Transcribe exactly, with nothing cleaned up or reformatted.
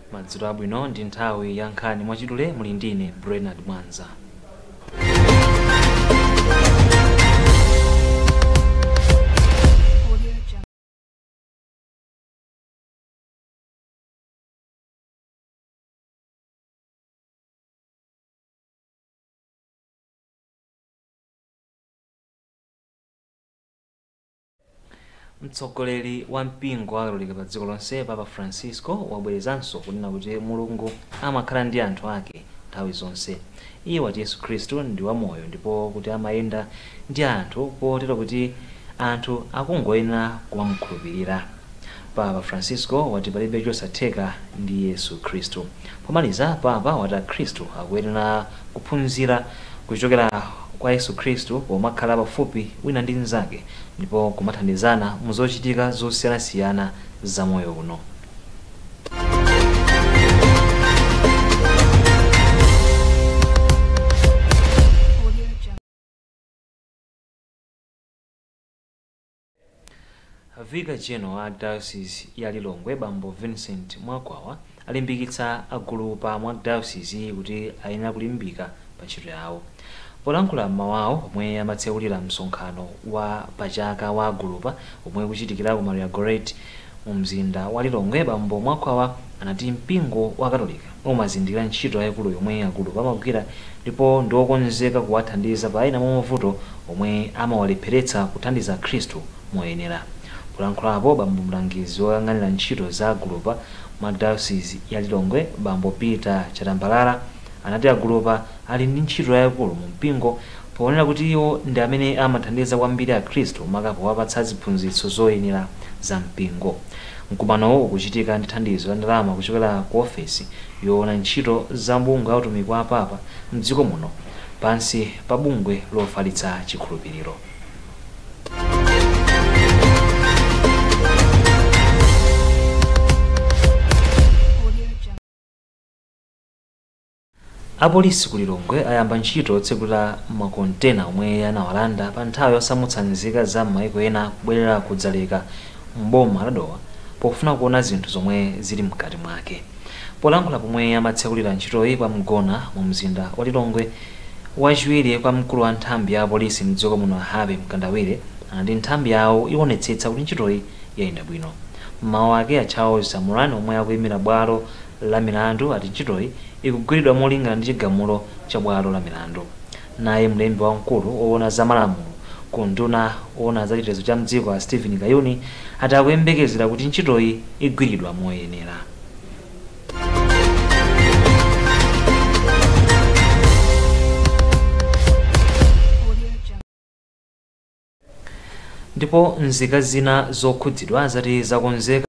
Madzulo abwino ndi nthawi ya nkhani mwachidule muli ndine Bernard Mwanza. Mtsogoleri wa mpingo wa Katolika pa dziko lonse Papa Francisco wabwerezanso kunena kuti Mulungu amakhala ndi anthu ake nthawi zonse. Iye wati Yesu Khristu ndi wamoyo ndipo kuti amayenda ndi anthu potero kuti anthu akungoyenera kumamukhulupirira. Papa Francisco wati palibe chosatheka ndi Yesu Khristu. Pomaliza Papa wati Khristu akuyenera kuphunzira kuchokera kwa Yesu Khristu pomakhala pafupi wina ndi mnzake ndipo kumathandizana mu zochitika zosiyanasiyana za moyo uno. Vicar General wa Diocese ya Lilongwe Bambo Vincent Mwakwawa alimbikitsa agulu pa mwa diocese kuti ayenera kulimbika pa ntchito yawo. Polankhula mmawawo pomwe amatsekulira msonkhano wa pachaka wa agulupa omwe kuchitikira ku Margaret mu mzinda wa Lilongwe, Bambo Mwakwawa anati mpingo wa Katolika umazindikira ntchito yayikulu yomwe agulupa amagwira ndipo ndi okonzeka kuwathandiza pa ena mwa mavuto omwe amawalepheretsa kuthandiza Khristu moyenera. Polankhulapo Bambo mlangizi woyang'anira ntchito za agulupa mwa diocese ya Lilongwe Bambo Peter Chatambalala anati agulupa ali ndi ntchito yayikulu mu mpingo poonera kuti iwo ndi amene amathandiza kwambiri a Khristu maka powapatsa ziphunzitso zoyenera za mpingo. Mkumanowo ukuchitika ndi thandizo la ndalama kuchokera ku ofesi yoona ntchito za bungwe la utumiki wa Papa m'dziko muno pansi pa bungwe lofalitsa chikhulupiriro. Apolisi ku Lilongwe ayamba ntchito yotsekula makontena omwe anawalanda pa nthawi yosamutsa nzika za m'mayiko ena kubwerera kudzaleka m'boma la Dowa pofuna kuona zinthu zomwe zili mkati mwake. Polankhula pomwe amatsekulira ntchitoyi pa mgona mu mzinda wa Lilongwe, wachiwiri kwa mkulu wa nthambi ya apolisi m'dziko muno Habe Mkandawire anati nthambi yawo iwonetsetsa kuti ntchitoyi yayenda bwino. Mmawu ake a Charles Samurani omwe akuyimira bwalo la milandu ati ntchitoyi ikugwiridwa molingana ndi chigamulo cha bwalo la milandu. Naye mlembi wamkulu oona za malamulo ku nduna oona za chitetezo cha mdziko a Stephen Kayuni ati akuyembekezera kuti ntchitoyi igwiridwa moyenera. Ndipo nzika zina zokhudzidwa zati zakonzeka